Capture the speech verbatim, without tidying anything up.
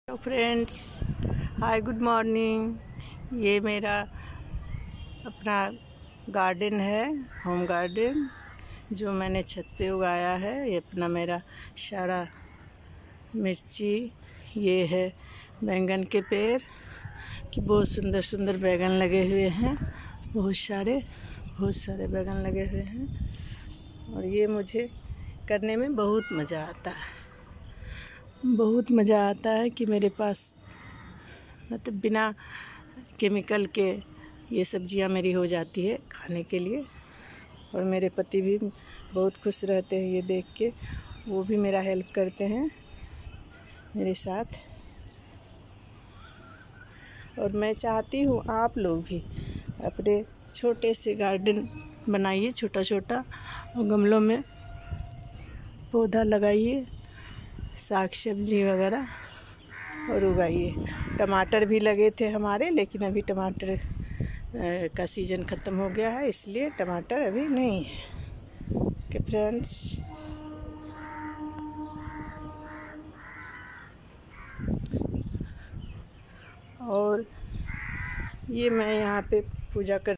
Hello friends, hi good morning. ये मेरा अपना गार्डन है, होम गार्डन, जो मैंने छत पे उगाया है। ये अपना मेरा सारा मिर्ची, ये है बैंगन के पेड़ कि बहुत सुंदर सुंदर बैंगन लगे हुए हैं। बहुत सारे बहुत सारे बैंगन लगे हुए हैं और ये मुझे करने में बहुत मज़ा आता है। बहुत मज़ा आता है कि मेरे पास मतलब बिना केमिकल के ये सब्जियां मेरी हो जाती है खाने के लिए। और मेरे पति भी बहुत खुश रहते हैं ये देख के, वो भी मेरा हेल्प करते हैं मेरे साथ। और मैं चाहती हूँ आप लोग भी अपने छोटे से गार्डन बनाइए, छोटा छोटा, और गमलों में पौधा लगाइए, साग सब्जी वगैरह, और उगाइए। टमाटर भी लगे थे हमारे, लेकिन अभी टमाटर का सीज़न ख़त्म हो गया है, इसलिए टमाटर अभी नहीं है। ओके फ्रेंड्स, और ये मैं यहाँ पे पूजा कर